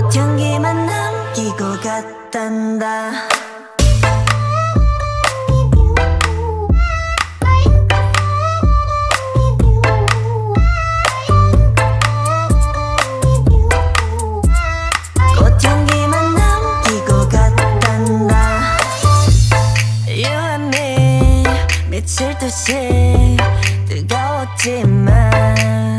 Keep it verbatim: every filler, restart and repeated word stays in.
향기만 남기고 갔단다. 꽃향기만 남기고 갔단다. You and me 미칠 듯이 뜨거웠지만